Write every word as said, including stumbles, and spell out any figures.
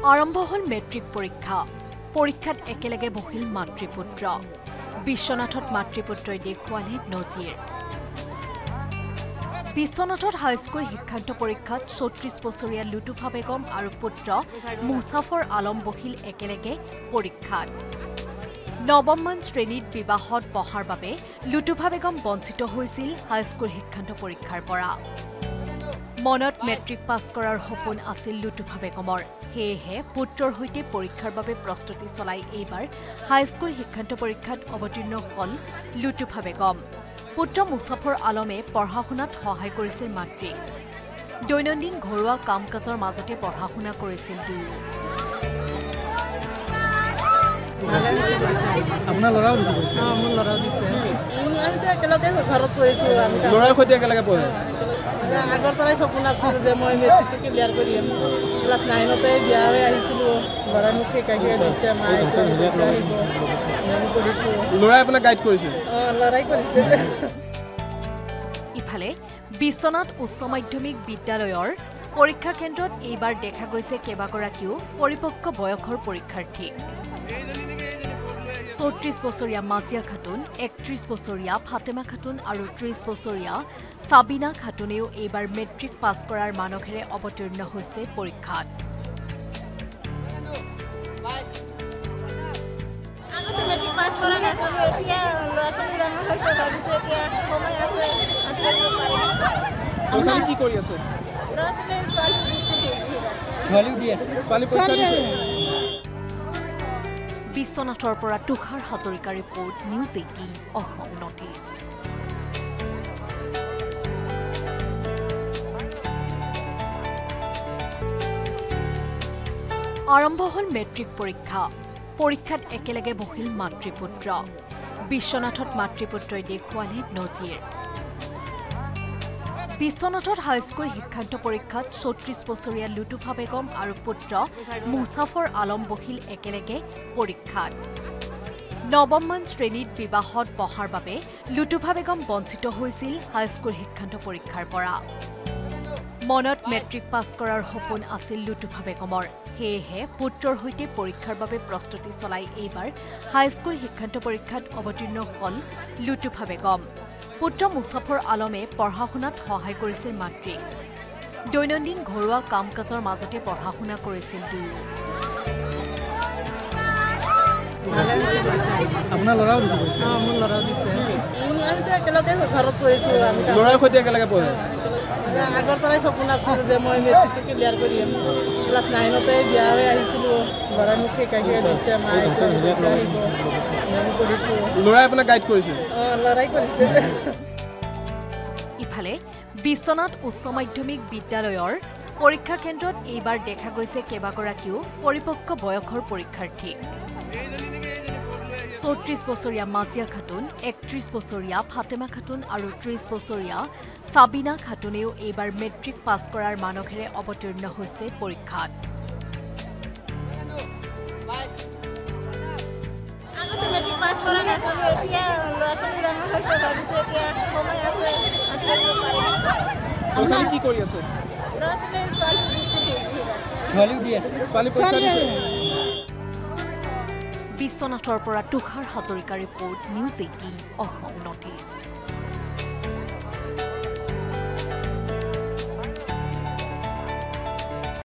আৰম্ভ হল মেট্ৰিক পৰীক্ষা পৰীক্ষাত একেলগে বহিল মাতৃপুত্ৰ বিশ্বনাথত মাতৃপুত্ৰই দেখুৱালে নজিৰ বিশ্বনাথত হাইস্কুল শিক্ষান্ত পৰীক্ষাত চৌত্ৰিশ বছৰীয়া লুটুফা বেগম আৰু পুত্ৰ মুছাফৰ আলম বহিল একেলগে পৰীক্ষাত নৱমমান শ্ৰেণীত বিবাহত বহাৰ বাবে লুটুফা বেগম বঞ্চিত হৈছিল হাইস্কুল শিক্ষান্ত পৰীক্ষাৰ পৰা মনত মেট্ৰিক পাছ কৰাৰ সপোন আছিল লুটুফা বেগমৰ হেহে পুত্ৰৰ হৈতে পৰীক্ষাৰ বাবে প্ৰস্তুতি চলাই এইবাৰ হাইস্কুল শিক্ষান্ত পৰীক্ষাত অৱতীৰ্ণ হল লুটুফা বেগম পুত্ৰ মুছাফৰ আলমে পঢ়া শুনাত সহায় কৰিছিল মাতৃক দৈনন্দিন ঘৰুৱা কাম-কাজৰ মাজতে পঢ়া শুনা কৰিছিল দুয়ো আপোনাৰ লৰাও দিছে অ মোৰ লৰাও দিছে আমি তো একেলগে ঘৰত পঢ়িছো আমি লৰাৰ সৈতে একেলগে পঢ়ে আগৰ পৰাই সপোন আছিল যে মই মেট্ৰিকটো ক্লিয়াৰ কৰিম ক্লাছ নাইনতে বিয়া হৈ আহিছিলো লৰা মোক শিকাই দিছে মায়ে কৰিছো লৰাই আপোনাক গাইড কৰিছে অ লৰাই কৰিছে ইফালে বিশ্বনাথ উচ্চ মাধ্যমিক বিদ্যালয়ৰ পৰীক্ষা কেন্দ্ৰত এইবাৰ দেখা গৈছে কেইবাগৰাকীও পৰিপক্ক বয়সৰ পৰীক্ষাৰ্থী চৌত্ৰিশ বছৰীয়া মাজিয়া খাতুন একত্ৰিশ বছৰীয়া ফাতেমা খাতুন আৰু ত্ৰিশ বছৰীয়া সাবিনা খাতুনেও এইবাৰ মেট্ৰিক পাছ কৰাৰ মানসেৰে অৱতীৰ্ণ হৈছে পৰীক্ষাত মেট্ৰিক পাছ কৰা নাছিলো এতিয়া ল'ৰা ছোৱালী ডাঙৰ হৈছে ভাবিছে এতিয়া সময় আছে আপুনি কি কৰি আছে ল'ৰা ছোৱালী ছোৱালী দিছে ছোৱালীও দি আছে ছোৱালী পৰীক্ষা দিছে বিশ্বনাথৰ পৰা তুষাৰ হাজৰিকাৰ report news eighteen Assam north east আৰম্ভ হল মেট্ৰিক পৰীক্ষা পৰীক্ষাত একেলগে বহিল মাতৃপুত্ৰ বিশ্বনাথত মাতৃপুত্ৰই দেখুৱালে নজিৰ বিশ্বনাথত হাইস্কুল শিক্ষান্ত পৰীক্ষাত চৌত্ৰিশ বছৰীয়া লুটুফা বেগম আৰু পুত্ৰ মুছাফৰ আলম বহিল একেলগে পৰীক্ষাত নৱমমান শ্ৰেণীত বিবাহত বহাৰ বাবে লুটুফা বেগম বঞ্চিত হৈছিল হাইস্কুল শিক্ষান্ত পৰীক্ষাৰ পৰা মনত মেট্ৰিক পাছ কৰাৰ সপোন আছিল লুটুফা বেগমৰ হেহে পুত্ৰৰ হৈতে পৰীক্ষাৰ বাবে প্ৰস্তুতি চলাই এইবাৰ হাইস্কুল শিক্ষান্ত পৰীক্ষাত অৱতীৰ্ণ হল লুটুফা বেগম পুত্ৰ মুছাফৰ আলমে পঢ়া শুনাত সহায় কৰিছিল মাতৃক দৈনন্দিন ঘৰুৱা কাম-কাজৰ মাজতে পঢ়া শুনা কৰিছিল দুয়ো আপোনাৰ লৰাও দিছে অ মোৰ লৰাও দিছে আমি তো একেলগে ঘৰত পঢ়িছো আমি লৰাৰ সৈতে একেলগে পঢ়ে আগৰ পৰাই সপোন আছিল যে মই মেট্ৰিকটো ক্লিয়াৰ কৰিম ক্লাছ নাইনতে বিয়া হৈ আহিছিলো লৰা মোক শিকাই দিছে মায়ে কৰিছো লৰাই আপোনাক গাইড কৰিছে অ লৰাই কৰিছে ইফালে বিশ্বনাথ উচ্চ মাধ্যমিক বিদ্যালয়ৰ পৰীক্ষা কেন্দ্ৰত এইবাৰ দেখা গৈছে কেইবাগৰাকীও পৰিপক্ক বয়সৰ পৰীক্ষাৰ্থী চৌত্ৰিশ বছৰীয়া মাজিয়া খাতুন একত্ৰিশ বছৰীয়া ফাতেমা খাতুন আৰু ত্ৰিশ বছৰীয়া সাবিনা খাতুনেও এইবাৰ মেট্ৰিক পাছ কৰাৰ মানসেৰে অৱতীৰ্ণ হৈছে পৰীক্ষাত মেট্ৰিক পাছ কৰা নাছিলো এতিয়া ল'ৰা ছোৱালী ডাঙৰ হৈছে ভাবিছে এতিয়া সময় আছে আপুনি কি কৰি আছে ল'ৰা ছোৱালী ছোৱালী দিছে ছোৱালীও দি আছে ছোৱালী পৰীক্ষা দিছে বিশ্বনাথৰ পৰা তুষাৰ হাজৰিকাৰ report news eighteen Assam north east